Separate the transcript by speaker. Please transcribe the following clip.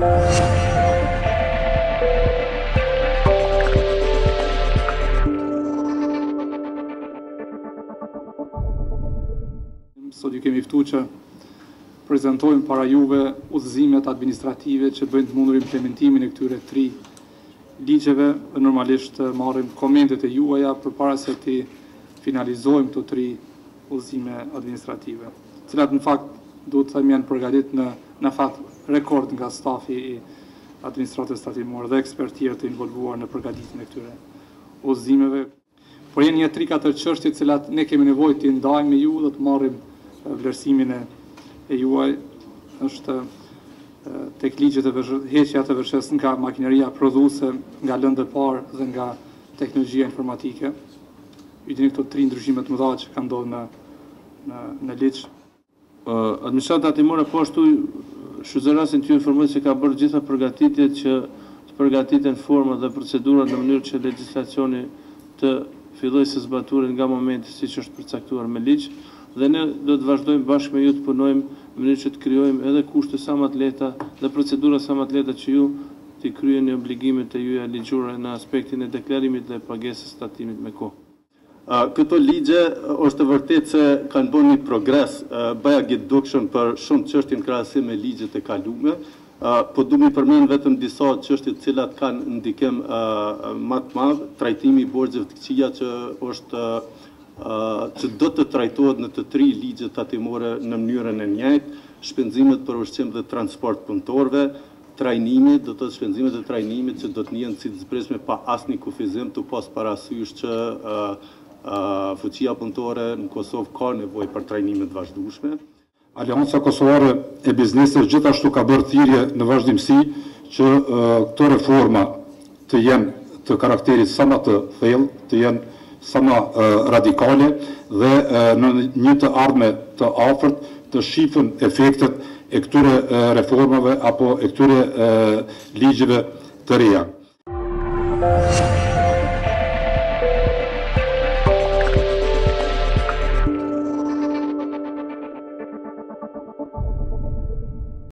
Speaker 1: Sot ju kemi ftuar që prezantojmë para juve udhëzimet administrative që bëjnë të mundur implementimin e këtyre 3 ligjeve. Normalisht marrim komentet e juaja përpara se të finalizojmë këto 3 udhëzime administrative, të cilat në fakt duhet të thënë janë përgatitur në fakt rekord nga stafi i administratës tatimore dhe ekspertë tjerë të involvuar në përgatitjen e këtyre udhëzimeve. Por janë një 3-4 çështje të cilat ne kemi nevojë të ndajmë me ju dhe të marrim vlerësimin e juaj. Është tek ligjet e heqja të veshjes nga makineria prodhuese, nga lëndë parë dhe nga teknologjia informatike. Ju dini këto 3 ndryshime të mëdha që kanë ndodhur në ligj.
Speaker 2: Administrata tatimore po ashtu shfrytëzon rastin të ju informoj se ka bërë gjitha përgatitjet që të përgatiten forma dhe procedurat në mënyrë që legjislacioni të fillojë së zbatuar nga momenti siç është përcaktuar me ligj, dhe ne do të vazhdojmë bashkë me ju të punojmë në mënyrë që të krijojmë edhe kushte sa më të lehta dhe procedura sa më të lehta që ju të kryeni obligimet e juaja ligjore në aspektin e deklarimit dhe pagesës tatimit me kohë.
Speaker 3: Këto ligje është vërtet se kanë bërë një progres bajagit dukshëm për shumë çështje në krahasim me ligjet e kaluara, po du mi përmend vetëm disa çështje të cilat kanë ndikim më të madh, trajtimi i borxheve të këqija që do të trajtohet në të 3 ligjet tatimore në mënyrën e njëjtë, shpenzimet për ushqim dhe transport punëtorëve, trajnimi, do të shpenzimet e trajnimit që do të njihen si të zbresme pa asnjë kufizim, të pas parasysh që fuqia punëtore në Kosovë ka nevojë për trajnime të vazhdueshme.
Speaker 4: Aleanca Kosovare e Biznesit gjithashtu ka bërë thirrje në vazhdimsi që këto reforma të jenë të karakterit sa më të thellë, të jenë sa më radikale dhe në një të ardhme të afërt të shifën efektet e këtyre reformave apo e këtyre ligjeve të reja.